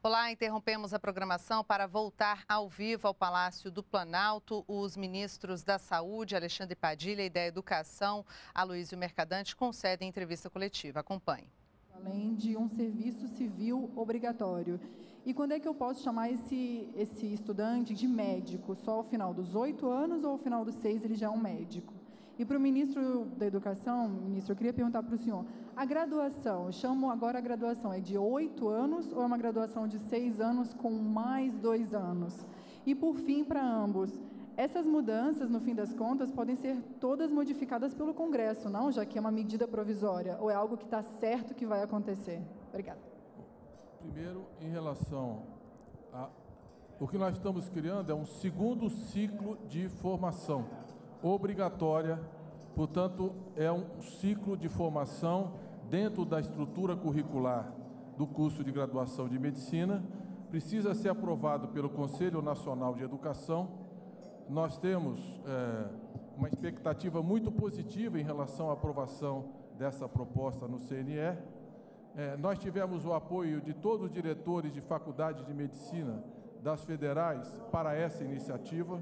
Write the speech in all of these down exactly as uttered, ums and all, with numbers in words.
Olá, interrompemos a programação para voltar ao vivo ao Palácio do Planalto. Os ministros da Saúde, Alexandre Padilha, e da Educação, Aloísio Mercadante, concedem entrevista coletiva. Acompanhe. Além de um serviço civil obrigatório. E quando é que eu posso chamar esse, esse estudante de médico? Só ao final dos oito anos ou ao final dos seis ele já é um médico? E para o ministro da Educação, ministro, eu queria perguntar para o senhor, a graduação, eu chamo agora a graduação, é de oito anos ou é uma graduação de seis anos com mais dois anos? E por fim, para ambos, essas mudanças, no fim das contas, podem ser todas modificadas pelo Congresso, não? Já que é uma medida provisória, ou é algo que está certo que vai acontecer? Obrigada. Primeiro, em relação a... O que nós estamos criando é um segundo ciclo de formação obrigatória, portanto, é um ciclo de formação dentro da estrutura curricular do curso de graduação de medicina, precisa ser aprovado pelo Conselho Nacional de Educação. Nós temos é, uma expectativa muito positiva em relação à aprovação dessa proposta no C N E. É, nós tivemos o apoio de todos os diretores de faculdades de medicina das federais para essa iniciativa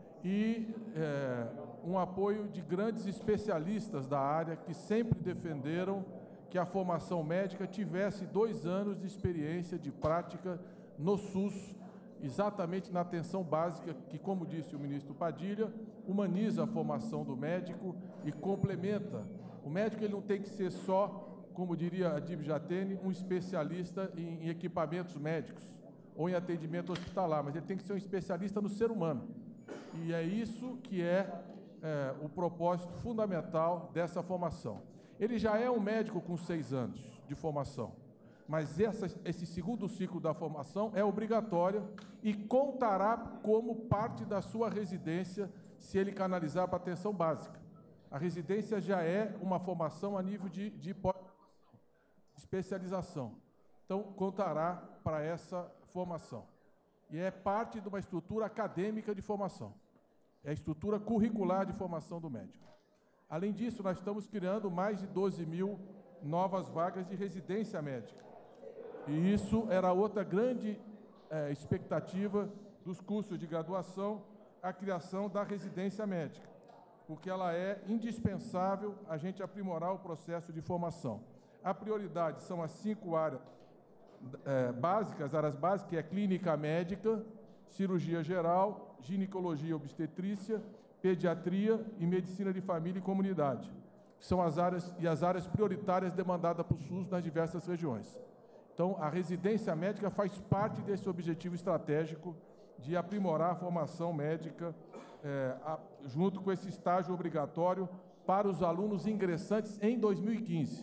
e é, um apoio de grandes especialistas da área que sempre defenderam que a formação médica tivesse dois anos de experiência de prática no SUS, exatamente na atenção básica, que, como disse o ministro Padilha, humaniza a formação do médico e complementa. O médico ele não tem que ser só, como diria a Dib Jatene, um especialista em, em equipamentos médicos ou em atendimento hospitalar, mas ele tem que ser um especialista no ser humano. E é isso que é, é o propósito fundamental dessa formação. Ele já é um médico com seis anos de formação, mas essa, esse segundo ciclo da formação é obrigatório e contará como parte da sua residência se ele canalizar para a atenção básica. A residência já é uma formação a nível de, de especialização. Então, contará para essa formação. E é parte de uma estrutura acadêmica de formação. É a estrutura curricular de formação do médico. Além disso, nós estamos criando mais de doze mil novas vagas de residência médica. E isso era outra grande é, expectativa dos cursos de graduação, a criação da residência médica, porque ela é indispensável a gente aprimorar o processo de formação. A prioridade são as cinco áreas é, básicas, áreas básicas, que é clínica médica, cirurgia geral, ginecologia e obstetrícia, pediatria e medicina de família e comunidade. São as áreas e as áreas prioritárias demandadas para o SUS nas diversas regiões. Então, a residência médica faz parte desse objetivo estratégico de aprimorar a formação médica é, a, junto com esse estágio obrigatório para os alunos ingressantes em dois mil e quinze.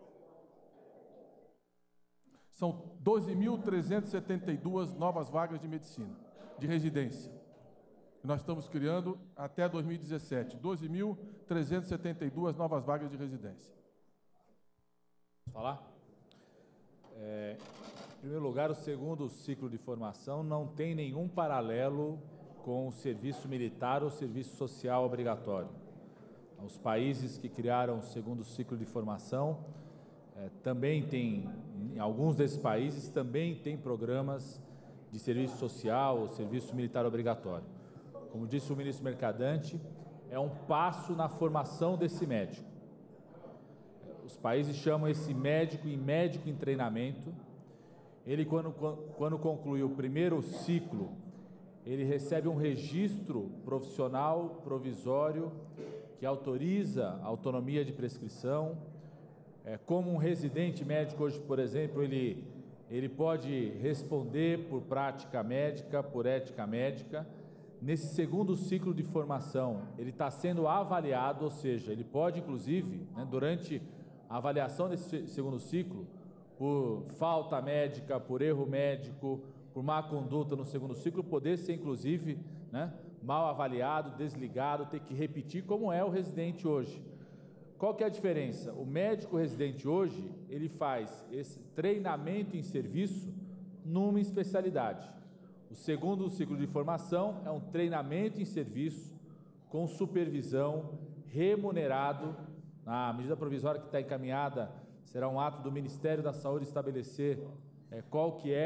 São doze mil trezentas e setenta e duas novas vagas de medicina, de residência. Nós estamos criando até dois mil e dezessete, doze mil trezentas e setenta e duas novas vagas de residência. Posso falar? É, em primeiro lugar, o segundo ciclo de formação não tem nenhum paralelo com o serviço militar ou serviço social obrigatório. Os países que criaram o segundo ciclo de formação é, também têm, em alguns desses países, também têm programas de serviço social ou serviço militar obrigatório. Como disse o ministro Mercadante, é um passo na formação desse médico. Os países chamam esse médico em médico em treinamento. Ele, quando, quando conclui o primeiro ciclo, ele recebe um registro profissional provisório que autoriza a autonomia de prescrição. É, como um residente médico hoje, por exemplo, ele, ele pode responder por prática médica, por ética médica. Nesse segundo ciclo de formação, ele está sendo avaliado, ou seja, ele pode, inclusive, né, durante a avaliação desse segundo ciclo, por falta médica, por erro médico, por má conduta no segundo ciclo, poder ser, inclusive, né, mal avaliado, desligado, ter que repetir, como é o residente hoje. Qual que é a diferença? O médico residente hoje, ele faz esse treinamento em serviço numa especialidade. O segundo ciclo de formação é um treinamento em serviço com supervisão, remunerado. A medida provisória que está encaminhada será um ato do Ministério da Saúde estabelecer é, qual que é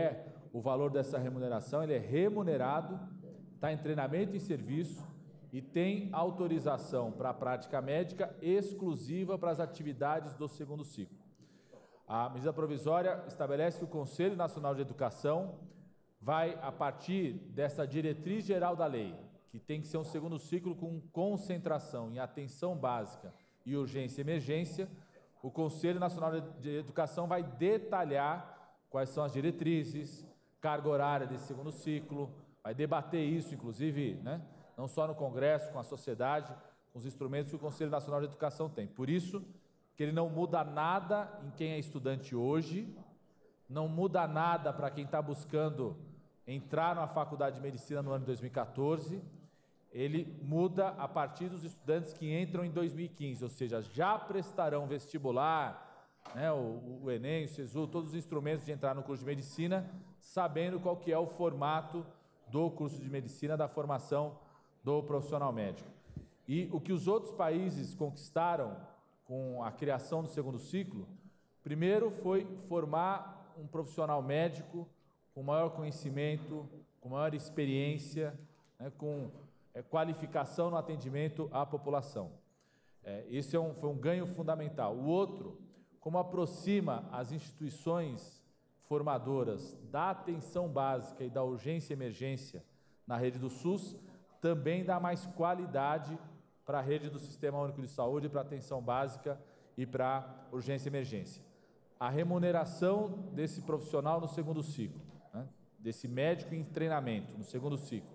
o valor dessa remuneração, ele é remunerado, está em treinamento e serviço e tem autorização para a prática médica exclusiva para as atividades do segundo ciclo. A medida provisória estabelece que o Conselho Nacional de Educação vai, a partir dessa diretriz geral da lei, que tem que ser um segundo ciclo com concentração em atenção básica e urgência e emergência, o Conselho Nacional de Educação vai detalhar quais são as diretrizes, carga horária desse segundo ciclo, vai debater isso, inclusive, né, não só no Congresso, com a sociedade, com os instrumentos que o Conselho Nacional de Educação tem. Por isso que ele não muda nada em quem é estudante hoje, não muda nada para quem está buscando entrar na Faculdade de Medicina no ano de dois mil e quatorze, ele muda a partir dos estudantes que entram em dois mil e quinze, ou seja, já prestarão vestibular, né, o, o Enem, o SESU, todos os instrumentos de entrar no curso de Medicina, sabendo qual que é o formato do curso de Medicina, da formação do profissional médico. E o que os outros países conquistaram com a criação do segundo ciclo, primeiro foi formar um profissional médico com maior conhecimento, com maior experiência, né, com é, qualificação no atendimento à população. É, esse é um, foi um ganho fundamental. O outro, como aproxima as instituições formadoras da atenção básica e da urgência e emergência na rede do SUS, também dá mais qualidade para a rede do Sistema Único de Saúde, para a atenção básica e para a urgência e emergência. A remuneração desse profissional no segundo ciclo, né, desse médico em treinamento no segundo ciclo,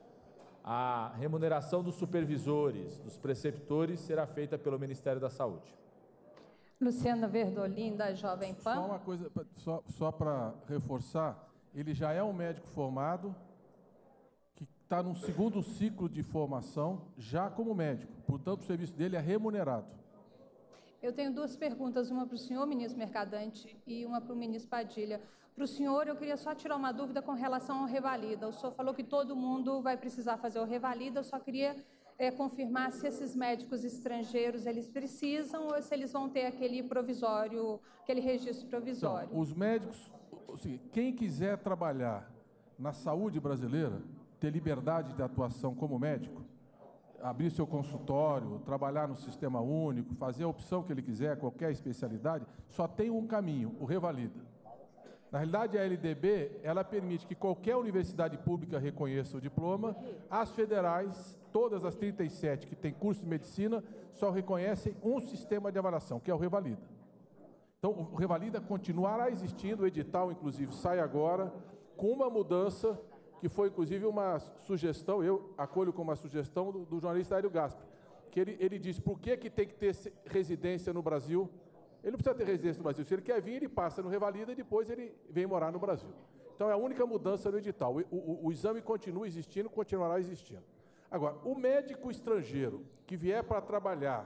a remuneração dos supervisores, dos preceptores, será feita pelo Ministério da Saúde. Luciana Verdolim, da Jovem Pan. Só uma coisa, só, só para reforçar, ele já é um médico formado, que está num segundo ciclo de formação, já como médico. Portanto, o serviço dele é remunerado. Eu tenho duas perguntas, uma para o senhor, ministro Mercadante, e uma para o ministro Padilha. Para o senhor, eu queria só tirar uma dúvida com relação ao Revalida. O senhor falou que todo mundo vai precisar fazer o Revalida, eu só queria é, confirmar se esses médicos estrangeiros, eles precisam ou se eles vão ter aquele provisório, aquele registro provisório. Então, os médicos, assim, quem quiser trabalhar na saúde brasileira, ter liberdade de atuação como médico, abrir seu consultório, trabalhar no Sistema Único, fazer a opção que ele quiser, qualquer especialidade, só tem um caminho, o Revalida. Na realidade, a L D B, ela permite que qualquer universidade pública reconheça o diploma, as federais, todas as trinta e sete que têm curso de medicina, só reconhecem um sistema de avaliação, que é o Revalida. Então, o Revalida continuará existindo, o edital, inclusive, sai agora, com uma mudança que foi, inclusive, uma sugestão, eu acolho como uma sugestão do, do jornalista Hélio Gaspar, que ele, ele diz, por que, que tem que ter residência no Brasil? Ele não precisa ter residência no Brasil. Se ele quer vir, ele passa no Revalida e depois ele vem morar no Brasil. Então, é a única mudança no edital. O, o, o exame continua existindo, continuará existindo. Agora, o médico estrangeiro que vier para trabalhar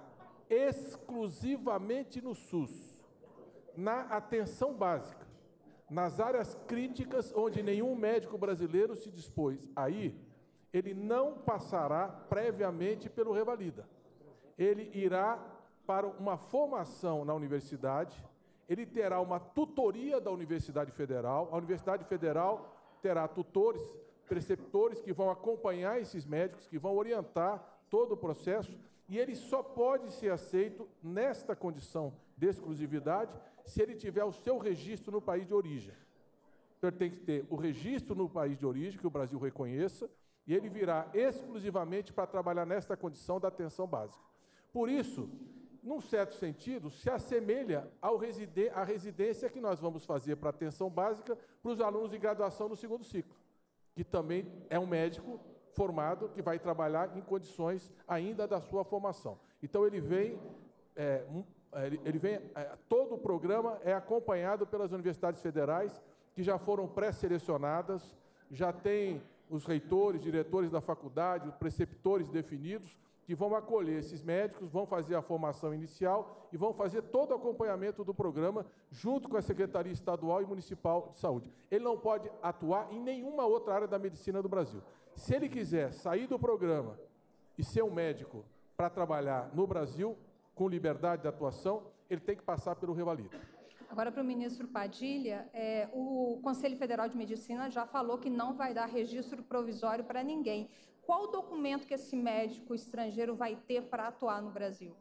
exclusivamente no SUS, na atenção básica, nas áreas críticas onde nenhum médico brasileiro se dispôs aí, ele não passará previamente pelo Revalida. Ele irá para uma formação na universidade, ele terá uma tutoria da Universidade Federal, a Universidade Federal terá tutores, preceptores que vão acompanhar esses médicos, que vão orientar todo o processo, e ele só pode ser aceito nesta condição de exclusividade se ele tiver o seu registro no país de origem. Então, ele tem que ter o registro no país de origem, que o Brasil reconheça, e ele virá exclusivamente para trabalhar nesta condição da atenção básica. Por isso, num certo sentido, se assemelha ao residen- à residência que nós vamos fazer para a atenção básica para os alunos de graduação no segundo ciclo, que também é um médico formado que vai trabalhar em condições ainda da sua formação. Então, ele vem, é, um, ele, ele vem é, todo o programa é acompanhado pelas universidades federais, que já foram pré-selecionadas, já tem os reitores, diretores da faculdade, os preceptores definidos, que vão acolher esses médicos, vão fazer a formação inicial e vão fazer todo o acompanhamento do programa junto com a Secretaria Estadual e Municipal de Saúde. Ele não pode atuar em nenhuma outra área da medicina do Brasil. Se ele quiser sair do programa e ser um médico para trabalhar no Brasil, com liberdade de atuação, ele tem que passar pelo Revalida. Agora, para o ministro Padilha, é, o Conselho Federal de Medicina já falou que não vai dar registro provisório para ninguém. Qual o documento que esse médico estrangeiro vai ter para atuar no Brasil?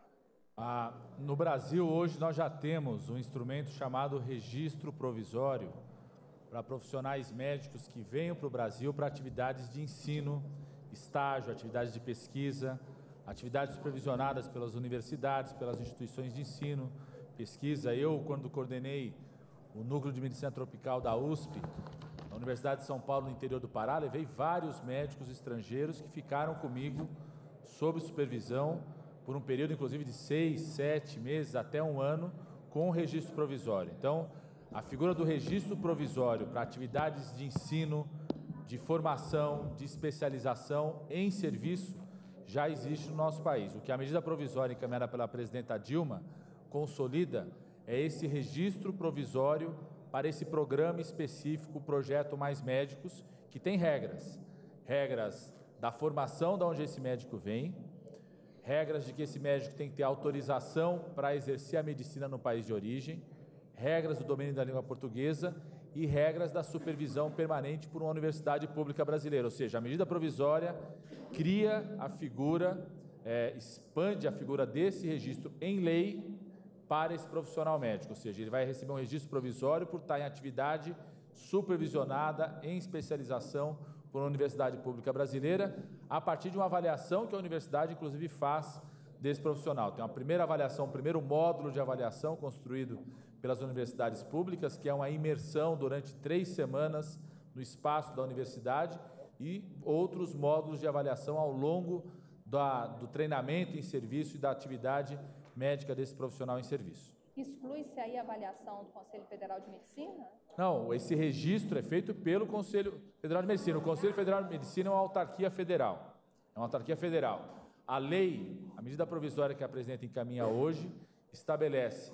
Ah, no Brasil, hoje, nós já temos um instrumento chamado registro provisório para profissionais médicos que venham para o Brasil para atividades de ensino, estágio, atividades de pesquisa, atividades supervisionadas pelas universidades, pelas instituições de ensino, pesquisa. Eu, quando coordenei o Núcleo de Medicina Tropical da U S P, na Universidade de São Paulo, no interior do Pará, levei vários médicos estrangeiros que ficaram comigo sob supervisão por um período, inclusive, de seis, sete meses, até um ano, com o registro provisório. Então, a figura do registro provisório para atividades de ensino, de formação, de especialização em serviço já existe no nosso país. O que a medida provisória encaminhada pela presidenta Dilma consolida é esse registro provisório para esse programa específico, o Projeto Mais Médicos, que tem regras. Regras da formação de onde esse médico vem, regras de que esse médico tem que ter autorização para exercer a medicina no país de origem, regras do domínio da língua portuguesa e regras da supervisão permanente por uma universidade pública brasileira. Ou seja, a medida provisória cria a figura, é, expande a figura desse registro em lei para esse profissional médico. Ou seja, ele vai receber um registro provisório por estar em atividade supervisionada em especialização por uma universidade pública brasileira, a partir de uma avaliação que a universidade, inclusive, faz desse profissional. Tem uma primeira avaliação, um primeiro módulo de avaliação construído pelas universidades públicas, que é uma imersão durante três semanas no espaço da universidade, e outros módulos de avaliação ao longo da, do treinamento em serviço e da atividade médica desse profissional em serviço. Exclui-se aí a avaliação do Conselho Federal de Medicina? Não, esse registro é feito pelo Conselho Federal de Medicina. O Conselho Federal de Medicina é uma autarquia federal. É uma autarquia federal. A lei, a medida provisória que a presidenta encaminha hoje, estabelece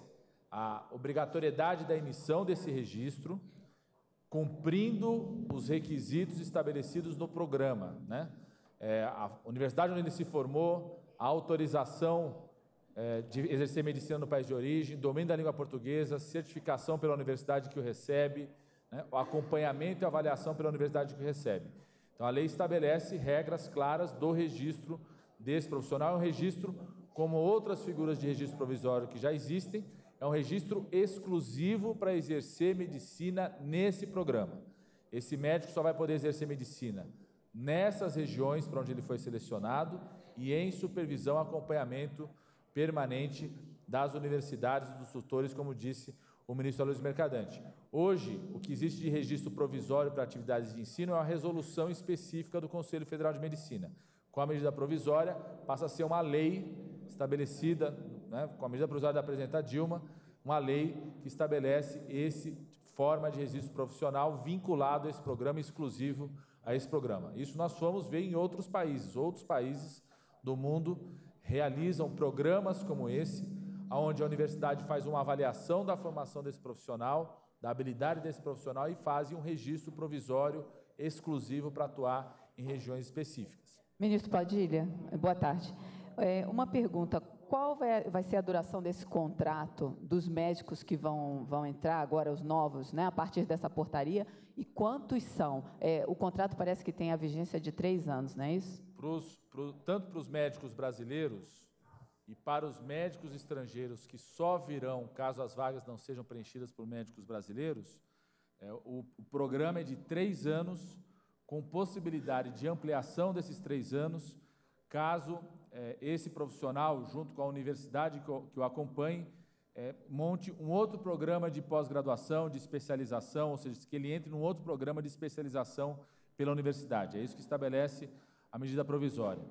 a obrigatoriedade da emissão desse registro, cumprindo os requisitos estabelecidos no programa, né? É, a universidade onde ele se formou, a autorização é, de exercer medicina no país de origem, domínio da língua portuguesa, certificação pela universidade que o recebe, né? O acompanhamento e avaliação pela universidade que o recebe. Então, a lei estabelece regras claras do registro desse profissional. É um registro, como outras figuras de registro provisório que já existem, é um registro exclusivo para exercer medicina nesse programa. Esse médico só vai poder exercer medicina nessas regiões para onde ele foi selecionado e em supervisão e acompanhamento permanente das universidades e dos tutores, como disse o ministro Aloysio Mercadante. Hoje, o que existe de registro provisório para atividades de ensino é uma resolução específica do Conselho Federal de Medicina. Com a medida provisória, passa a ser uma lei estabelecida, né, com a medida provisória da presidenta Dilma, uma lei que estabelece esse forma de registro profissional vinculado a esse programa, exclusivo a esse programa. Isso nós fomos ver em outros países. Outros países do mundo realizam programas como esse, onde a universidade faz uma avaliação da formação desse profissional, da habilidade desse profissional e fazem um registro provisório exclusivo para atuar em regiões específicas. Ministro Padilha, boa tarde. É, uma pergunta, qual vai, vai ser a duração desse contrato dos médicos que vão, vão entrar agora, os novos, né, a partir dessa portaria, e quantos são? É, o contrato parece que tem a vigência de três anos, não é isso? Pros, pro, tanto para os médicos brasileiros e para os médicos estrangeiros que só virão caso as vagas não sejam preenchidas por médicos brasileiros, é, o, o programa é de três anos, com possibilidade de ampliação desses três anos, caso é, esse profissional, junto com a universidade que o, que o acompanhe, é, monte um outro programa de pós-graduação, de especialização, ou seja, que ele entre num outro programa de especialização pela universidade. É isso que estabelece a medida provisória.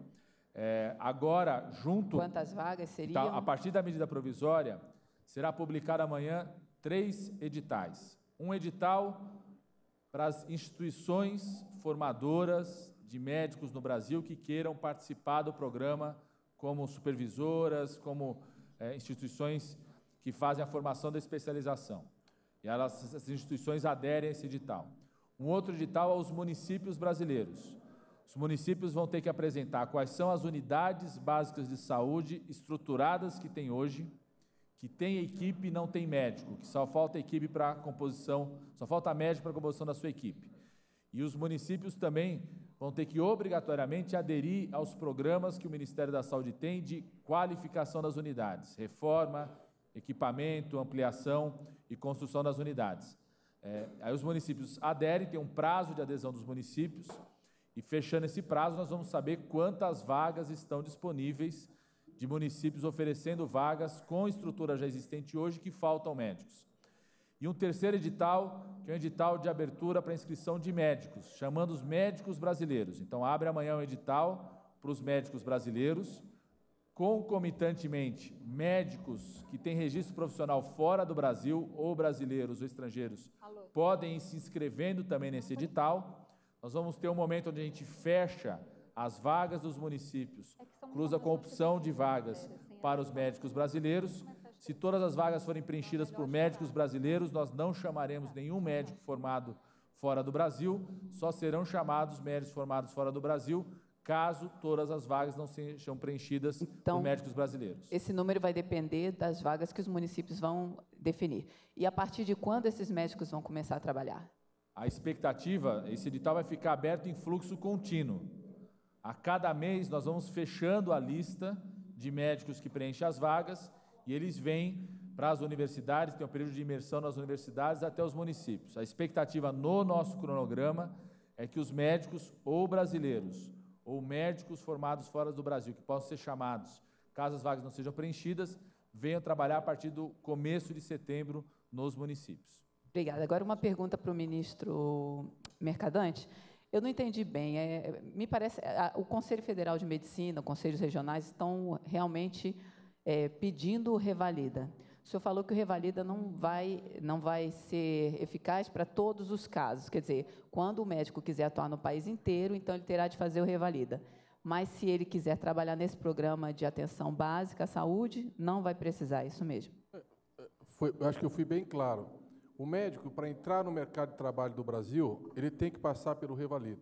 É, agora, junto... Quantas vagas seriam? Tá, a partir da medida provisória, será publicado amanhã três editais. Um edital para as instituições formadoras de médicos no Brasil que queiram participar do programa como supervisoras, como é, instituições que fazem a formação da especialização. E elas, essas instituições aderem a esse edital. Um outro edital aos municípios brasileiros. Os municípios vão ter que apresentar quais são as unidades básicas de saúde estruturadas que tem hoje, que tem equipe e não tem médico, que só falta equipe para a composição, só falta médico para a composição da sua equipe. E os municípios também vão ter que obrigatoriamente aderir aos programas que o Ministério da Saúde tem de qualificação das unidades, reforma, equipamento, ampliação e construção das unidades. É, aí os municípios aderem, tem um prazo de adesão dos municípios, e fechando esse prazo nós vamos saber quantas vagas estão disponíveis de municípios oferecendo vagas com estrutura já existente hoje que faltam médicos. E um terceiro edital, que é um edital de abertura para inscrição de médicos, chamando os médicos brasileiros. Então, abre amanhã um edital para os médicos brasileiros, concomitantemente, médicos que têm registro profissional fora do Brasil, ou brasileiros ou estrangeiros, Alô. podem ir se inscrevendo também nesse edital. Nós vamos ter um momento onde a gente fecha as vagas dos municípios, cruza com a opção de vagas para os médicos brasileiros. Se todas as vagas forem preenchidas por médicos brasileiros, nós não chamaremos nenhum médico formado fora do Brasil, só serão chamados médicos formados fora do Brasil, caso todas as vagas não sejam preenchidas então, por médicos brasileiros. Esse número vai depender das vagas que os municípios vão definir. E a partir de quando esses médicos vão começar a trabalhar? A expectativa, esse edital vai ficar aberto em fluxo contínuo. A cada mês nós vamos fechando a lista de médicos que preenchem as vagas e eles vêm para as universidades, tem um período de imersão nas universidades até os municípios. A expectativa no nosso cronograma é que os médicos ou brasileiros ou médicos formados fora do Brasil, que possam ser chamados, caso as vagas não sejam preenchidas, venham trabalhar a partir do começo de setembro nos municípios. Obrigada. Agora uma pergunta para o ministro Mercadante. Eu não entendi bem. É, me parece a, o Conselho Federal de Medicina, os conselhos regionais estão realmente é, pedindo revalida. O senhor falou que o revalida não vai, não vai ser eficaz para todos os casos. Quer dizer, quando o médico quiser atuar no país inteiro, então ele terá de fazer o revalida. Mas se ele quiser trabalhar nesse programa de atenção básica à saúde, não vai precisar, isso mesmo? Foi, eu acho que eu fui bem claro. O médico, para entrar no mercado de trabalho do Brasil, ele tem que passar pelo revalida.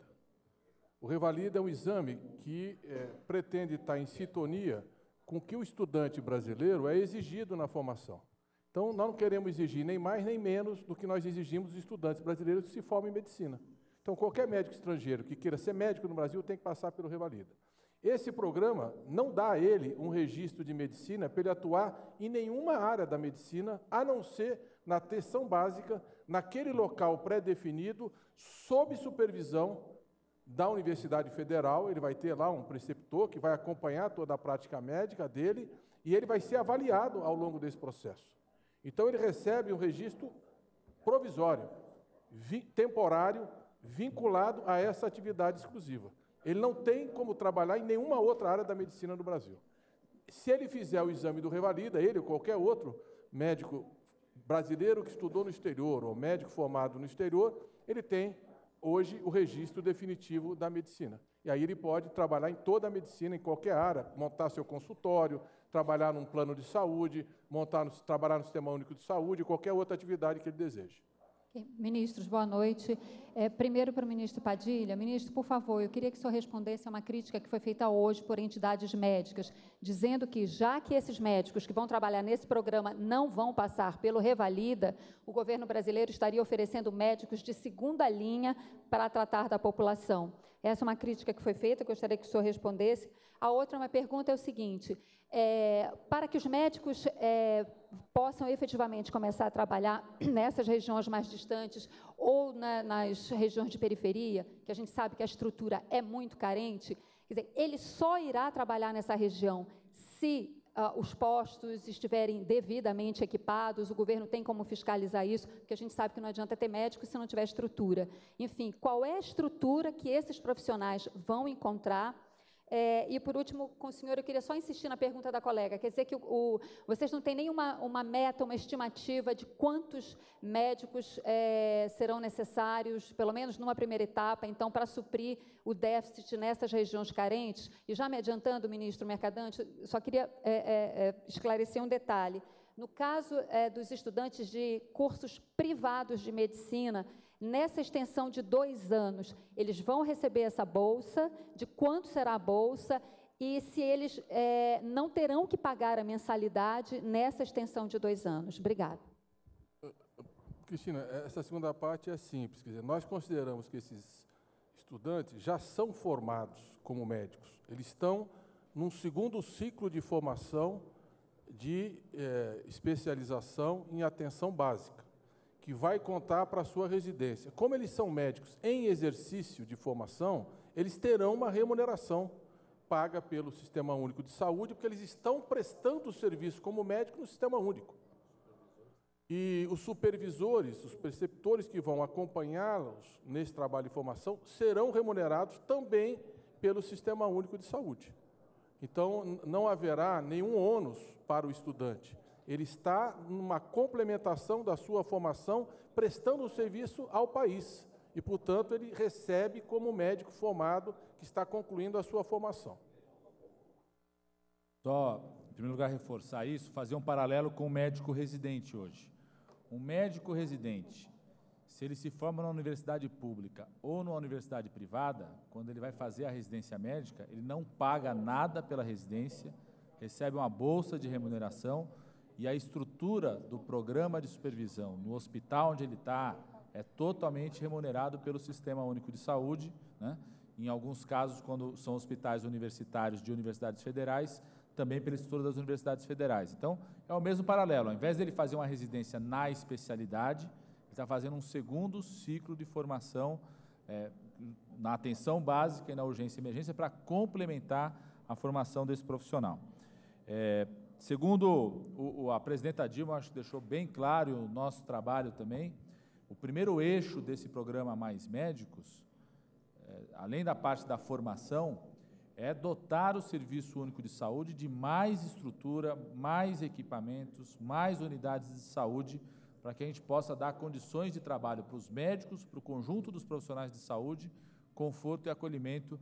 O revalida é um exame que é, pretende estar em sintonia com o que o estudante brasileiro é exigido na formação. Então, nós não queremos exigir nem mais nem menos do que nós exigimos dos estudantes brasileiros que se formam em medicina. Então, qualquer médico estrangeiro que queira ser médico no Brasil tem que passar pelo revalida. Esse programa não dá a ele um registro de medicina para ele atuar em nenhuma área da medicina, a não ser na atenção básica, naquele local pré-definido, sob supervisão da Universidade Federal. Ele vai ter lá um preceptor que vai acompanhar toda a prática médica dele e ele vai ser avaliado ao longo desse processo. Então, ele recebe um registro provisório, vi- temporário, vinculado a essa atividade exclusiva. Ele não tem como trabalhar em nenhuma outra área da medicina no Brasil. Se ele fizer o exame do revalida, ele ou qualquer outro médico brasileiro que estudou no exterior ou médico formado no exterior, ele tem hoje o registro definitivo da medicina. E aí ele pode trabalhar em toda a medicina, em qualquer área, montar seu consultório, trabalhar num plano de saúde, montar no, trabalhar no Sistema Único de Saúde, qualquer outra atividade que ele deseje. Ministros, boa noite. É, primeiro para o ministro Padilha. Ministro, por favor, eu queria que o senhor respondesse a uma crítica que foi feita hoje por entidades médicas, dizendo que, já que esses médicos que vão trabalhar nesse programa não vão passar pelo revalida, o governo brasileiro estaria oferecendo médicos de segunda linha para tratar da população. Essa é uma crítica que foi feita, eu gostaria que o senhor respondesse. A outra uma pergunta é o seguinte, é, para que os médicos é, possam efetivamente começar a trabalhar nessas regiões mais distantes ou na, nas regiões de periferia, que a gente sabe que a estrutura é muito carente, quer dizer, ele só irá trabalhar nessa região se uh, os postos estiverem devidamente equipados, o governo tem como fiscalizar isso, porque a gente sabe que não adianta ter médico se não tiver estrutura. Enfim, qual é a estrutura que esses profissionais vão encontrar? É, e, por último, com o senhor, eu queria só insistir na pergunta da colega. Quer dizer que o, o, vocês não têm nenhuma uma meta, uma estimativa de quantos médicos é, serão necessários, pelo menos numa primeira etapa, então, para suprir o déficit nessas regiões carentes? E já me adiantando, ministro Mercadante, só queria é, é, é, esclarecer um detalhe. No caso é, dos estudantes de cursos privados de medicina, nessa extensão de dois anos, eles vão receber essa bolsa, de quanto será a bolsa, e se eles é, não terão que pagar a mensalidade nessa extensão de dois anos. Obrigada. Cristina, essa segunda parte é simples. Quer dizer, nós consideramos que esses estudantes já são formados como médicos. Eles estão num segundo ciclo de formação de eh, especialização em atenção básica, que vai contar para a sua residência. Como eles são médicos em exercício de formação, eles terão uma remuneração paga pelo Sistema Único de Saúde, porque eles estão prestando o serviço como médico no Sistema Único. E os supervisores, os preceptores que vão acompanhá-los nesse trabalho de formação, serão remunerados também pelo Sistema Único de Saúde. Então, não haverá nenhum ônus para o estudante. Ele está numa complementação da sua formação, prestando o serviço ao país. E, portanto, ele recebe como médico formado que está concluindo a sua formação. Só, em primeiro lugar, reforçar isso, fazer um paralelo com o médico residente hoje. Um médico residente, se ele se forma na universidade pública ou numa universidade privada, quando ele vai fazer a residência médica, ele não paga nada pela residência, recebe uma bolsa de remuneração e a estrutura do programa de supervisão no hospital onde ele está é totalmente remunerado pelo Sistema Único de Saúde, né? Em alguns casos, quando são hospitais universitários de universidades federais, também pela estrutura das universidades federais. Então, é o mesmo paralelo. Ao invés dele fazer uma residência na especialidade, ele está fazendo um segundo ciclo de formação é, na atenção básica e na urgência e emergência para complementar a formação desse profissional. É, segundo o, o, a presidenta Dilma, acho que deixou bem claro o nosso trabalho também, o primeiro eixo desse programa Mais Médicos, é, além da parte da formação, é dotar o Serviço Único de Saúde de mais estrutura, mais equipamentos, mais unidades de saúde, para que a gente possa dar condições de trabalho para os médicos, para o conjunto dos profissionais de saúde, conforto e acolhimento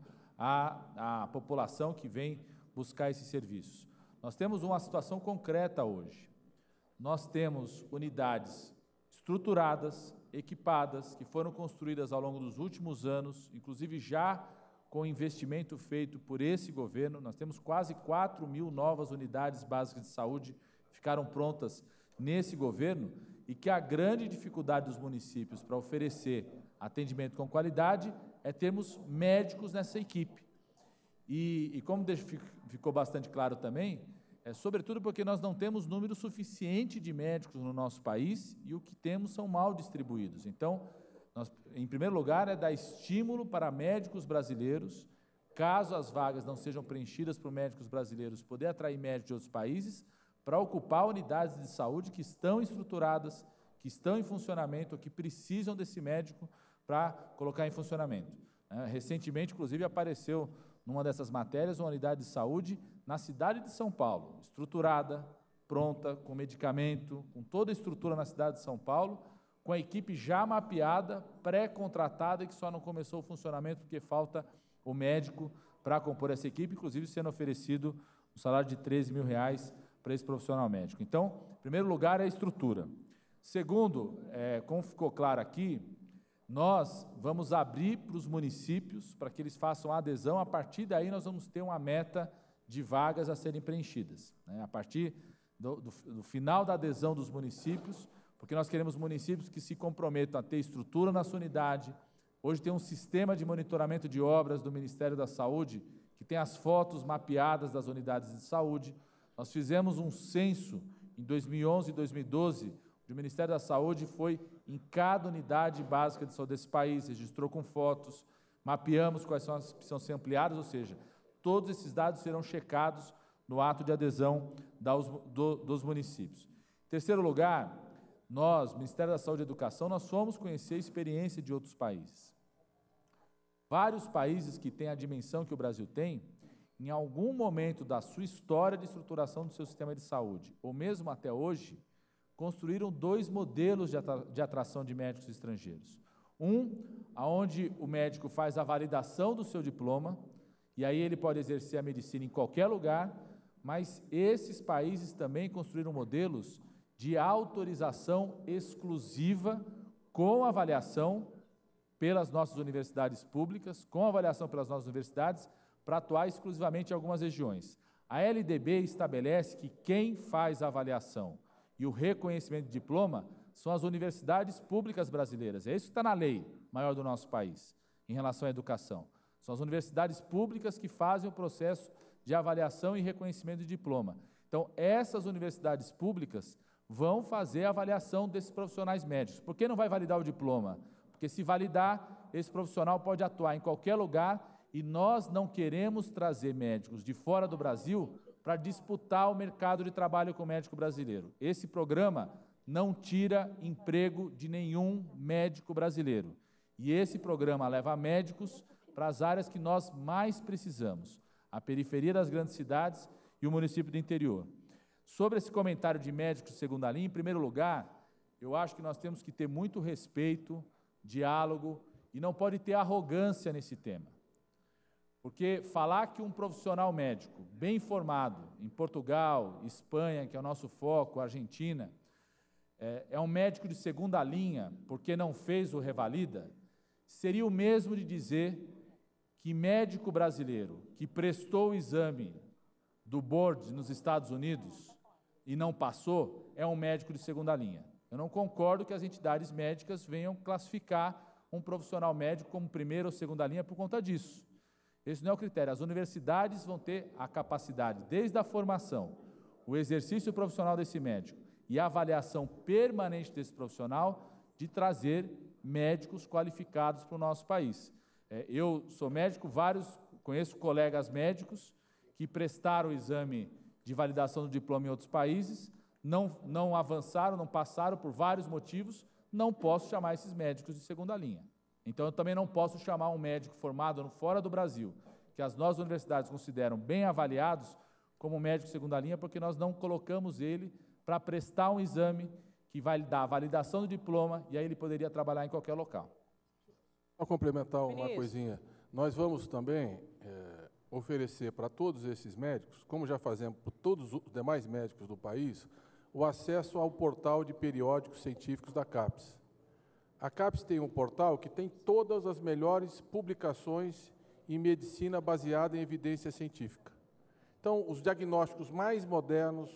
à, à população que vem buscar esses serviços. Nós temos uma situação concreta hoje. Nós temos unidades estruturadas, equipadas, que foram construídas ao longo dos últimos anos, inclusive já com investimento feito por esse governo. Nós temos quase quatro mil novas unidades básicas de saúde que ficaram prontas nesse governo e que a grande dificuldade dos municípios para oferecer atendimento com qualidade é termos médicos nessa equipe. E, e como ficou bastante claro também, é sobretudo porque nós não temos número suficiente de médicos no nosso país e o que temos são mal distribuídos. Então, nós, em primeiro lugar, é dar estímulo para médicos brasileiros, caso as vagas não sejam preenchidas por médicos brasileiros, poder atrair médicos de outros países para ocupar unidades de saúde que estão estruturadas, que estão em funcionamento, que precisam desse médico para colocar em funcionamento. Recentemente, inclusive, apareceu numa dessas matérias uma unidade de saúde na cidade de São Paulo, estruturada, pronta, com medicamento, com toda a estrutura na cidade de São Paulo, com a equipe já mapeada, pré-contratada e que só não começou o funcionamento porque falta o médico para compor essa equipe, inclusive sendo oferecido um salário de treze mil reais para esse profissional médico. Então, em primeiro lugar, é a estrutura. Segundo, é, como ficou claro aqui, nós vamos abrir para os municípios para que eles façam a adesão. A partir daí, nós vamos ter uma meta de vagas a serem preenchidas, né? A partir do, do, do final da adesão dos municípios, porque nós queremos municípios que se comprometam a ter estrutura na sua unidade. Hoje tem um sistema de monitoramento de obras do Ministério da Saúde, que tem as fotos mapeadas das unidades de saúde. Nós fizemos um censo em dois mil e onze e dois mil e doze, onde o Ministério da Saúde foi em cada unidade básica de saúde desse país, registrou com fotos, mapeamos quais são as que precisam ser ampliadas, ou seja, todos esses dados serão checados no ato de adesão dos, do, dos municípios. Em terceiro lugar, nós, Ministério da Saúde e Educação, nós fomos conhecer a experiência de outros países. Vários países que têm a dimensão que o Brasil tem, em algum momento da sua história de estruturação do seu sistema de saúde, ou mesmo até hoje, construíram dois modelos de, atra de atração de médicos estrangeiros. Um, onde o médico faz a validação do seu diploma, e aí ele pode exercer a medicina em qualquer lugar, mas esses países também construíram modelos de autorização exclusiva com avaliação pelas nossas universidades públicas, com avaliação pelas nossas universidades, para atuar exclusivamente em algumas regiões. A L D B estabelece que quem faz a avaliação e o reconhecimento de diploma são as universidades públicas brasileiras. É isso que está na lei maior do nosso país, em relação à educação. São as universidades públicas que fazem o processo de avaliação e reconhecimento de diploma. Então, essas universidades públicas vão fazer a avaliação desses profissionais médicos. Por que não vai validar o diploma? Porque se validar, esse profissional pode atuar em qualquer lugar e nós não queremos trazer médicos de fora do Brasil para disputar o mercado de trabalho com o médico brasileiro. Esse programa não tira emprego de nenhum médico brasileiro. E esse programa leva médicos para as áreas que nós mais precisamos, a periferia das grandes cidades e o município do interior. Sobre esse comentário de médicos de segunda linha, em primeiro lugar, eu acho que nós temos que ter muito respeito, diálogo, e não pode ter arrogância nesse tema. Porque falar que um profissional médico bem formado em Portugal, Espanha, que é o nosso foco, Argentina, é, é um médico de segunda linha porque não fez o revalida, seria o mesmo de dizer que médico brasileiro que prestou o exame do board nos Estados Unidos e não passou, é um médico de segunda linha. Eu não concordo que as entidades médicas venham classificar um profissional médico como primeira ou segunda linha por conta disso. Esse não é o critério. As universidades vão ter a capacidade, desde a formação, o exercício profissional desse médico e a avaliação permanente desse profissional, de trazer médicos qualificados para o nosso país. É, eu sou médico, vários, conheço colegas médicos que prestaram o exame de validação do diploma em outros países, não, não avançaram, não passaram por vários motivos, não posso chamar esses médicos de segunda linha. Então, eu também não posso chamar um médico formado fora do Brasil, que as nossas universidades consideram bem avaliados, como médico de segunda linha, porque nós não colocamos ele para prestar um exame que vai dar a validação do diploma, e aí ele poderia trabalhar em qualquer local. Para complementar uma Ministro. coisinha, nós vamos também é, oferecer para todos esses médicos, como já fazemos para todos os demais médicos do país, o acesso ao portal de periódicos científicos da CAPES. A CAPES tem um portal que tem todas as melhores publicações em medicina baseada em evidência científica. Então, os diagnósticos mais modernos,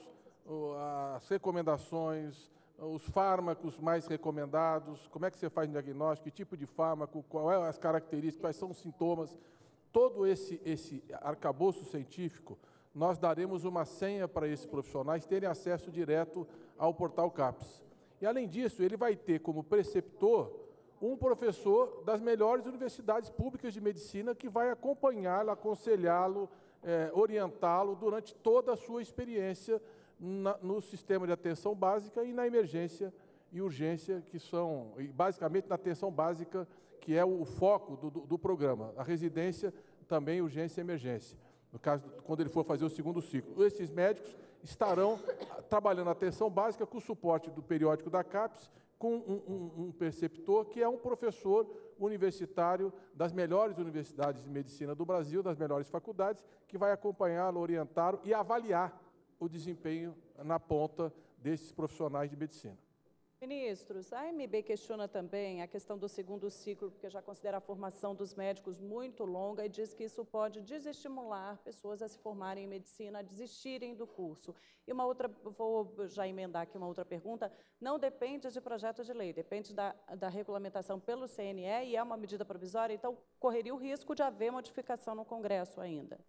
as recomendações, os fármacos mais recomendados, como é que você faz o diagnóstico, que tipo de fármaco, quais são as características, quais são os sintomas, todo esse, esse arcabouço científico, nós daremos uma senha para esses profissionais terem acesso direto ao portal CAPES. E, além disso, ele vai ter como preceptor um professor das melhores universidades públicas de medicina que vai acompanhá-lo, aconselhá-lo, é, orientá-lo durante toda a sua experiência na, no sistema de atenção básica e na emergência e urgência, que são, e basicamente na atenção básica, que é o foco do, do, do programa. A residência também urgência e emergência, no caso, quando ele for fazer o segundo ciclo. Esses médicos estarão trabalhando na atenção básica com o suporte do periódico da CAPES, com um, um, um preceptor que é um professor universitário das melhores universidades de medicina do Brasil, das melhores faculdades, que vai acompanhá-lo, orientá-lo e avaliar o desempenho na ponta desses profissionais de medicina. Ministros, a A M B questiona também a questão do segundo ciclo, porque já considera a formação dos médicos muito longa e diz que isso pode desestimular pessoas a se formarem em medicina, a desistirem do curso. E uma outra, vou já emendar aqui uma outra pergunta, não depende de projeto de lei, depende da, da regulamentação pelo C N E e é uma medida provisória, então correria o risco de haver modificação no Congresso ainda.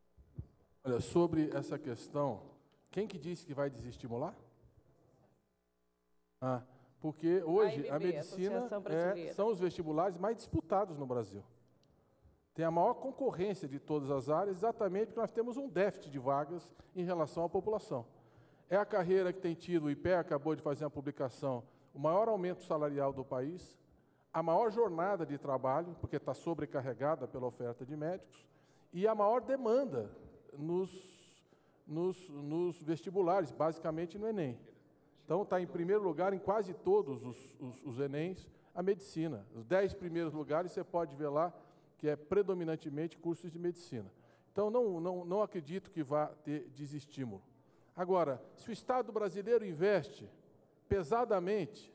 Olha, sobre essa questão, quem que disse que vai desestimular? Ah, porque hoje a, A M B, a medicina é, são os vestibulares mais disputados no Brasil. Tem a maior concorrência de todas as áreas, exatamente porque nós temos um déficit de vagas em relação à população. É a carreira que tem tido, o I P E acabou de fazer uma publicação, o maior aumento salarial do país, a maior jornada de trabalho, porque está sobrecarregada pela oferta de médicos, e a maior demanda nos, nos, nos vestibulares, basicamente no Enem. Então, está em primeiro lugar em quase todos os, os, os Enems a medicina. Os dez primeiros lugares, você pode ver lá que é predominantemente cursos de medicina. Então, não, não, não acredito que vá ter desestímulo. Agora, se o Estado brasileiro investe pesadamente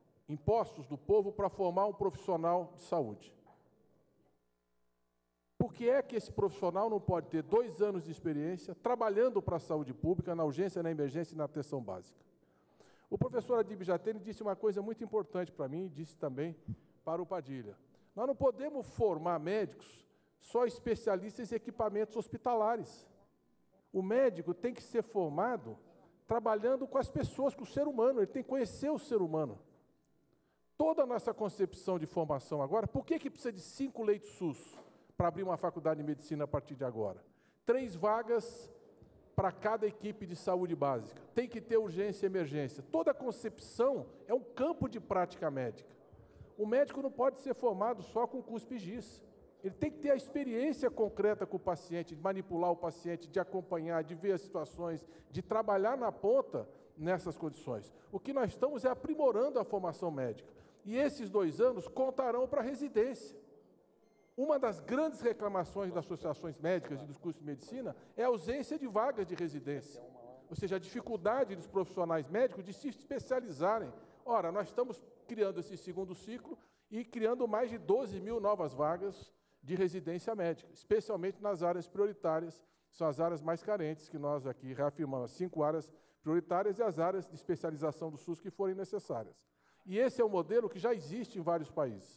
impostos do povo para formar um profissional de saúde, por que que é que esse profissional não pode ter dois anos de experiência trabalhando para a saúde pública, na urgência, na emergência e na atenção básica? O professor Adib Jatene disse uma coisa muito importante para mim, e disse também para o Padilha. Nós não podemos formar médicos só especialistas em equipamentos hospitalares. O médico tem que ser formado trabalhando com as pessoas, com o ser humano, ele tem que conhecer o ser humano. Toda a nossa concepção de formação agora, por que que precisa de cinco leitos SUS para abrir uma faculdade de medicina a partir de agora? Três vagas para cada equipe de saúde básica. Tem que ter urgência e emergência. Toda a concepção é um campo de prática médica. O médico não pode ser formado só com cuspe e giz. Ele tem que ter a experiência concreta com o paciente, de manipular o paciente, de acompanhar, de ver as situações, de trabalhar na ponta nessas condições. O que nós estamos é aprimorando a formação médica. E esses dois anos contarão para a residência. Uma das grandes reclamações das associações médicas e dos cursos de medicina é a ausência de vagas de residência. Ou seja, a dificuldade dos profissionais médicos de se especializarem. Ora, nós estamos criando esse segundo ciclo e criando mais de doze mil novas vagas de residência médica, especialmente nas áreas prioritárias, são as áreas mais carentes, que nós aqui reafirmamos, cinco áreas prioritárias e as áreas de especialização do SUS que forem necessárias. E esse é um modelo que já existe em vários países.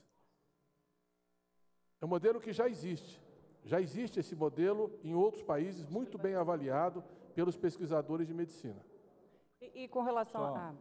É um modelo que já existe. Já existe esse modelo em outros países, muito bem avaliado pelos pesquisadores de medicina. E, e com relação Só, a...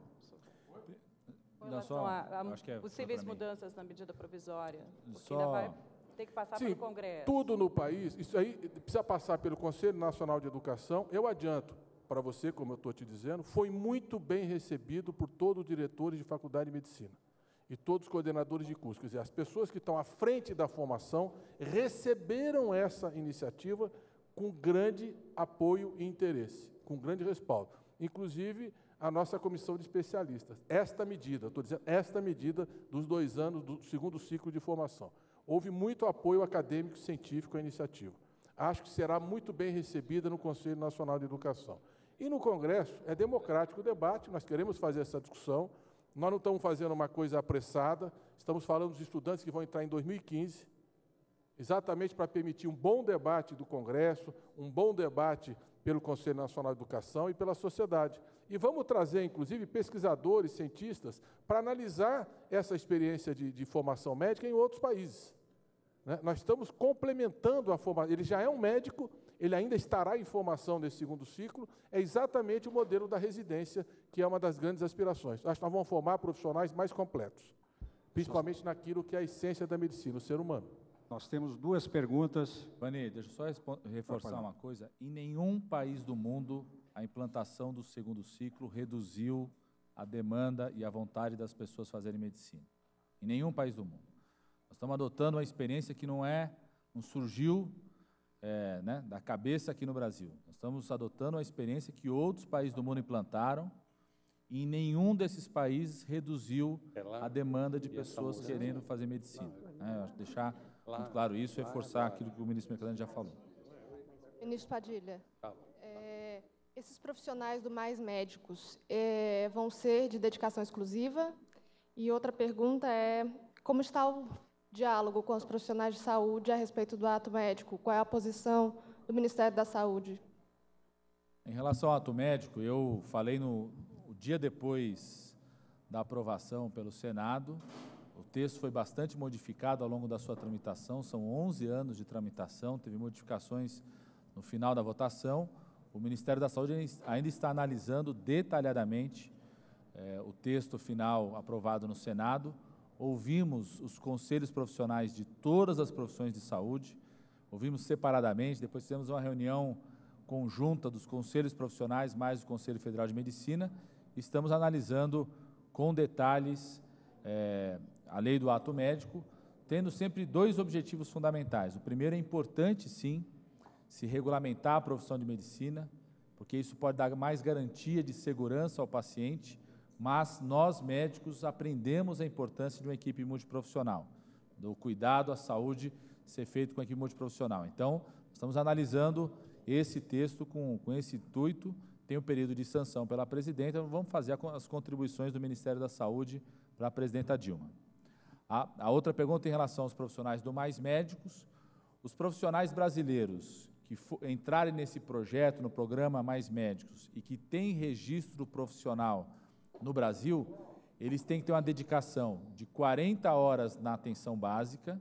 Com não, relação só, a, a acho que é possíveis para mim. mudanças na medida provisória, porque Só- ainda vai ter que passar Sim, pelo Congresso. tudo no país, isso aí precisa passar pelo Conselho Nacional de Educação. Eu adianto para você, como eu estou te dizendo, foi muito bem recebido por todos os diretores de faculdade de medicina e todos os coordenadores de curso. Quer dizer, as pessoas que estão à frente da formação receberam essa iniciativa com grande apoio e interesse, com grande respaldo. Inclusive, a nossa comissão de especialistas. Esta medida, estou dizendo, esta medida dos dois anos do segundo ciclo de formação. Houve muito apoio acadêmico e científico à iniciativa. Acho que será muito bem recebida no Conselho Nacional de Educação. E no Congresso, é democrático o debate, nós queremos fazer essa discussão, nós não estamos fazendo uma coisa apressada, estamos falando dos estudantes que vão entrar em dois mil e quinze, exatamente para permitir um bom debate do Congresso, um bom debate pelo Conselho Nacional de Educação e pela sociedade. E vamos trazer, inclusive, pesquisadores, cientistas, para analisar essa experiência de, de formação médica em outros países. Né? Nós estamos complementando a formação. Ele já é um médico, ele ainda estará em formação nesse segundo ciclo, é exatamente o modelo da residência, que é uma das grandes aspirações. Acho que nós vamos formar profissionais mais completos, principalmente naquilo que é a essência da medicina, o ser humano. Nós temos duas perguntas. Vani, deixa eu só reforçar uma coisa. Em nenhum país do mundo a implantação do segundo ciclo reduziu a demanda e a vontade das pessoas fazerem medicina. Em nenhum país do mundo. Nós estamos adotando uma experiência que não é, não surgiu é, né, da cabeça aqui no Brasil. Nós estamos adotando uma experiência que outros países do mundo implantaram e em nenhum desses países reduziu a demanda de pessoas querendo fazer medicina. É, acho que deixar muito claro isso e reforçar aquilo que o ministro Mercadante já falou. Ministro Padilha, é, esses profissionais do Mais Médicos é, vão ser de dedicação exclusiva? E outra pergunta é, como está o diálogo com os profissionais de saúde a respeito do ato médico? Qual é a posição do Ministério da Saúde? Em relação ao ato médico, eu falei no o dia depois da aprovação pelo Senado. O texto foi bastante modificado ao longo da sua tramitação, são onze anos de tramitação, teve modificações no final da votação. O Ministério da Saúde ainda está analisando detalhadamente eh, o texto final aprovado no Senado. Ouvimos os conselhos profissionais de todas as profissões de saúde, ouvimos separadamente, depois fizemos uma reunião conjunta dos conselhos profissionais mais o Conselho Federal de Medicina, estamos analisando com detalhes eh, a lei do ato médico, tendo sempre dois objetivos fundamentais. O primeiro é importante, sim, se regulamentar a profissão de medicina, porque isso pode dar mais garantia de segurança ao paciente, mas nós, médicos, aprendemos a importância de uma equipe multiprofissional, do cuidado à saúde ser feito com a equipe multiprofissional. Então, estamos analisando esse texto com, com esse intuito, tem um período de sanção pela presidenta, vamos fazer as contribuições do Ministério da Saúde para a presidenta Dilma. A, a outra pergunta em relação aos profissionais do Mais Médicos, os profissionais brasileiros que entrarem nesse projeto, no programa Mais Médicos, e que têm registro profissional no Brasil, eles têm que ter uma dedicação de quarenta horas na atenção básica,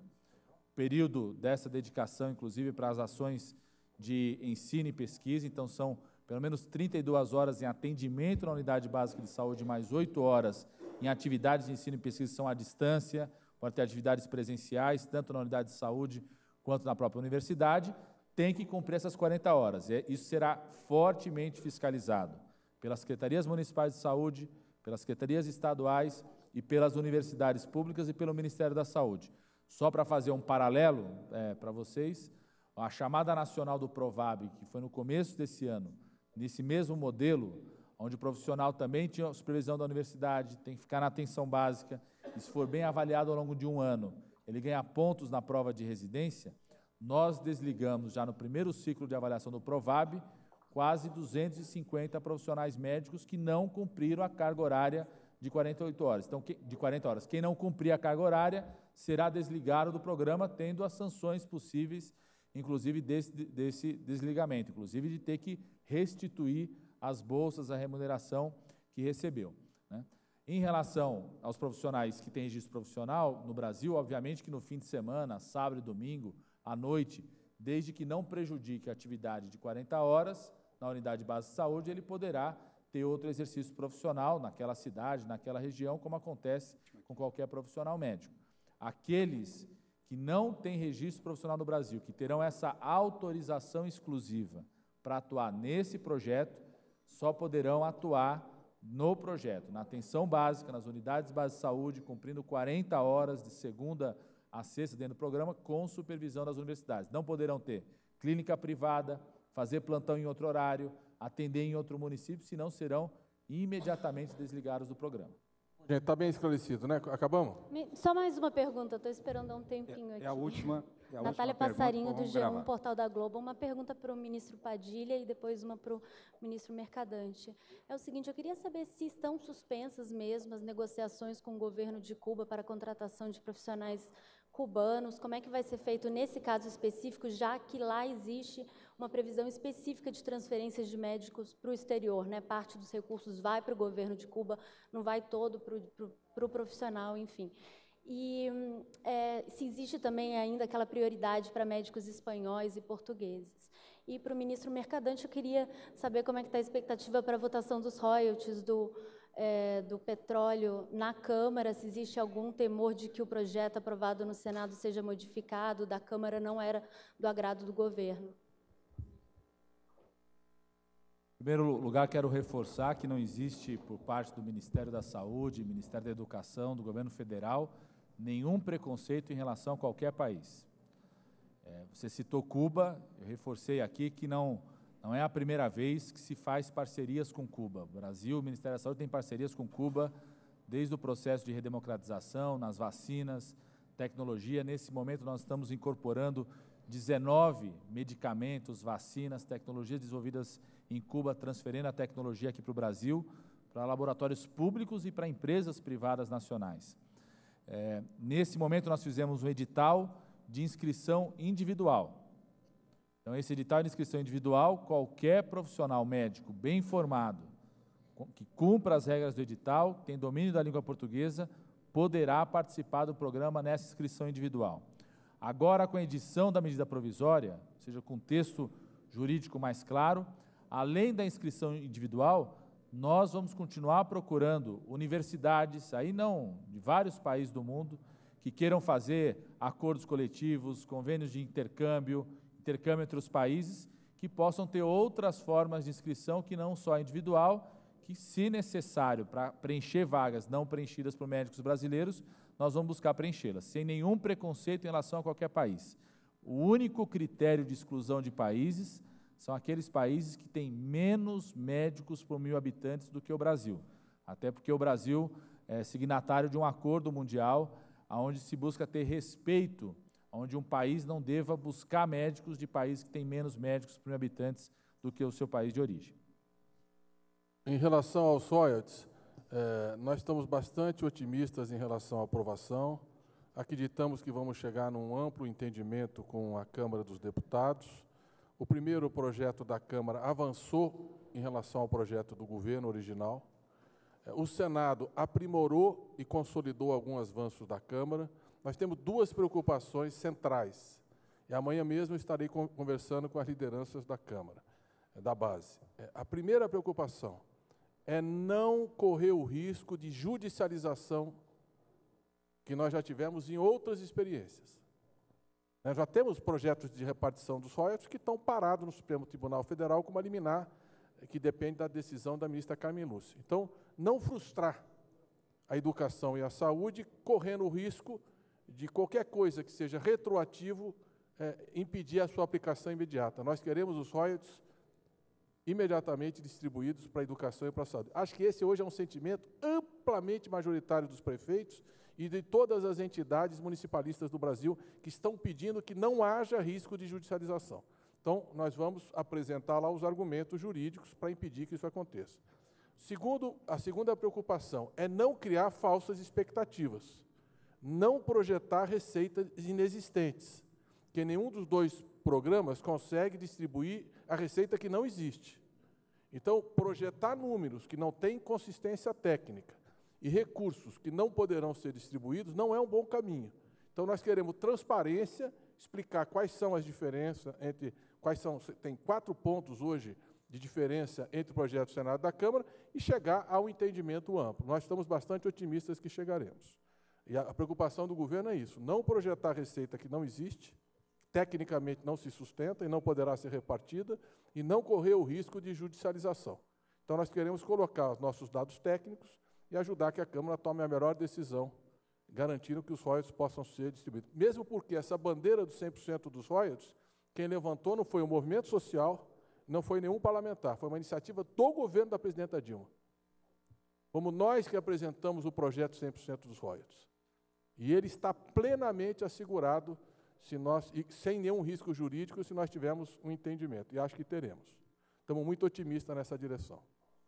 período dessa dedicação, inclusive, para as ações de ensino e pesquisa, então são pelo menos trinta e duas horas em atendimento na unidade básica de saúde, mais oito horas em atividades de ensino e pesquisa, são à distância, pode ter atividades presenciais, tanto na unidade de saúde quanto na própria universidade, tem que cumprir essas quarenta horas. Isso será fortemente fiscalizado pelas secretarias municipais de saúde, pelas secretarias estaduais e pelas universidades públicas e pelo Ministério da Saúde. Só para fazer um paralelo é, para vocês, a chamada nacional do Provab, que foi no começo desse ano, nesse mesmo modelo, onde o profissional também tinha a supervisão da universidade, tem que ficar na atenção básica, e se for bem avaliado ao longo de um ano, ele ganha pontos na prova de residência, nós desligamos já no primeiro ciclo de avaliação do Provab quase duzentos e cinquenta profissionais médicos que não cumpriram a carga horária de quarenta e oito horas. Então, de quarenta horas. Quem não cumprir a carga horária será desligado do programa, tendo as sanções possíveis, inclusive desse, desse desligamento, inclusive de ter que restituir as bolsas, a remuneração que recebeu, né? Em relação aos profissionais que têm registro profissional no Brasil, obviamente que no fim de semana, sábado e domingo, à noite, desde que não prejudique a atividade de quarenta horas na unidade básica de saúde, ele poderá ter outro exercício profissional naquela cidade, naquela região, como acontece com qualquer profissional médico. Aqueles que não têm registro profissional no Brasil, que terão essa autorização exclusiva para atuar nesse projeto, só poderão atuar no projeto, na atenção básica, nas unidades básicas de saúde, cumprindo quarenta horas de segunda a sexta dentro do programa, com supervisão das universidades. Não poderão ter clínica privada, fazer plantão em outro horário, atender em outro município, senão serão imediatamente desligados do programa. Gente, está bem esclarecido, né? Acabamos? Só mais uma pergunta, estou esperando há um tempinho é, aqui. É a última. É a Natália última Passarinho, pergunta, do G um, gravar. Portal da Globo. Uma pergunta para o ministro Padilha e depois uma para o ministro Mercadante. É o seguinte, eu queria saber se estão suspensas mesmo as negociações com o governo de Cuba para a contratação de profissionais cubanos, como é que vai ser feito nesse caso específico, já que lá existe uma previsão específica de transferências de médicos para o exterior, né? Parte dos recursos vai para o governo de Cuba, não vai todo para o pro, pro profissional, enfim. E é, se existe também ainda aquela prioridade para médicos espanhóis e portugueses. E para o ministro Mercadante, eu queria saber como é que está a expectativa para a votação dos royalties do É, do petróleo na Câmara, se existe algum temor de que o projeto aprovado no Senado seja modificado, da Câmara não era do agrado do governo. Em primeiro lugar, quero reforçar que não existe, por parte do Ministério da Saúde, Ministério da Educação, do Governo Federal, nenhum preconceito em relação a qualquer país. É, você citou Cuba, eu reforcei aqui que não... Não é a primeira vez que se faz parcerias com Cuba. O Brasil, o Ministério da Saúde tem parcerias com Cuba desde o processo de redemocratização, nas vacinas, tecnologia. Nesse momento, nós estamos incorporando dezenove medicamentos, vacinas, tecnologias desenvolvidas em Cuba, transferindo a tecnologia aqui para o Brasil, para laboratórios públicos e para empresas privadas nacionais. É, nesse momento, nós fizemos um edital de inscrição individual. Então, esse edital de inscrição individual, qualquer profissional médico bem informado, que cumpra as regras do edital, tem domínio da língua portuguesa, poderá participar do programa nessa inscrição individual. Agora, com a edição da medida provisória, ou seja, com texto jurídico mais claro, além da inscrição individual, nós vamos continuar procurando universidades, aí não, de vários países do mundo, que queiram fazer acordos coletivos, convênios de intercâmbio, intercâmbio entre os países, que possam ter outras formas de inscrição que não só individual, que, se necessário, para preencher vagas não preenchidas por médicos brasileiros, nós vamos buscar preenchê-las, sem nenhum preconceito em relação a qualquer país. O único critério de exclusão de países são aqueles países que têm menos médicos por mil habitantes do que o Brasil, até porque o Brasil é signatário de um acordo mundial, onde se busca ter respeito, onde um país não deva buscar médicos de países que têm menos médicos por mil habitantes do que o seu país de origem. Em relação aos royalties, eh, nós estamos bastante otimistas em relação à aprovação. acreditamos que vamos chegar num amplo entendimento com a Câmara dos Deputados. O primeiro projeto da Câmara avançou em relação ao projeto do governo original. O Senado aprimorou e consolidou alguns avanços da Câmara. Nós temos duas preocupações centrais. E amanhã mesmo estarei conversando com as lideranças da Câmara, da base. A primeira preocupação é não correr o risco de judicialização que nós já tivemos em outras experiências. Nós já temos projetos de repartição dos royalties que estão parados no Supremo Tribunal Federal com uma liminar que depende da decisão da ministra Carmen Lúcia. Então, não frustrar a educação e a saúde, correndo o risco de qualquer coisa que seja retroativo, é, impedir a sua aplicação imediata. Nós queremos os royalties imediatamente distribuídos para a educação e para a saúde. Acho que esse hoje é um sentimento amplamente majoritário dos prefeitos e de todas as entidades municipalistas do Brasil que estão pedindo que não haja risco de judicialização. Então, nós vamos apresentar lá os argumentos jurídicos para impedir que isso aconteça. Segundo, a segunda preocupação é não criar falsas expectativas, não projetar receitas inexistentes, porque nenhum dos dois programas consegue distribuir a receita que não existe. Então, projetar números que não têm consistência técnica e recursos que não poderão ser distribuídos não é um bom caminho. Então, nós queremos transparência, explicar quais são as diferenças entre, quais são, tem quatro pontos hoje de diferença entre o projeto do Senado e da Câmara e chegar a um entendimento amplo. Nós estamos bastante otimistas que chegaremos. E a preocupação do governo é isso, não projetar receita que não existe, tecnicamente não se sustenta e não poderá ser repartida, e não correr o risco de judicialização. Então, nós queremos colocar os nossos dados técnicos e ajudar que a Câmara tome a melhor decisão, garantindo que os royalties possam ser distribuídos. Mesmo porque essa bandeira dos cem por cento dos royalties, quem levantou não foi o movimento social, não foi nenhum parlamentar, foi uma iniciativa do governo da presidenta Dilma. Como nós que apresentamos o projeto cem por cento dos royalties. E ele está plenamente assegurado, se nós, e sem nenhum risco jurídico, se nós tivermos um entendimento. E acho que teremos. Estamos muito otimistas nessa direção.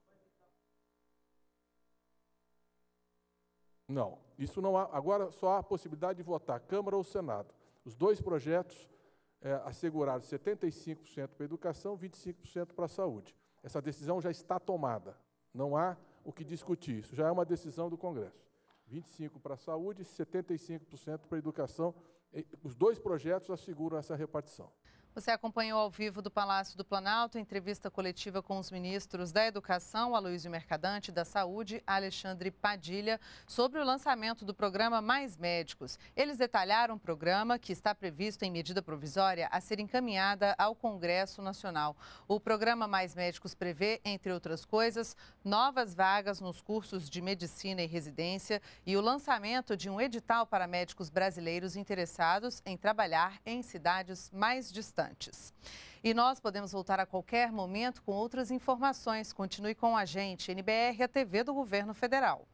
Não, isso não há. Agora só há a possibilidade de votar Câmara ou Senado. Os dois projetos é, asseguraram setenta e cinco por cento para a educação, vinte e cinco por cento para a saúde. Essa decisão já está tomada. Não há o que discutir. Isso já é uma decisão do Congresso. vinte e cinco por cento para a saúde e setenta e cinco por cento para a educação. Os dois projetos asseguram essa repartição. Você acompanhou ao vivo do Palácio do Planalto, entrevista coletiva com os ministros da Educação, Aloysio Mercadante, da Saúde, Alexandre Padilha, sobre o lançamento do programa Mais Médicos. Eles detalharam o programa, que está previsto em medida provisória a ser encaminhada ao Congresso Nacional. O programa Mais Médicos prevê, entre outras coisas, novas vagas nos cursos de medicina e residência e o lançamento de um edital para médicos brasileiros interessados em trabalhar em cidades mais distantes. E nós podemos voltar a qualquer momento com outras informações. Continue com a gente, N B R, a T V do Governo Federal.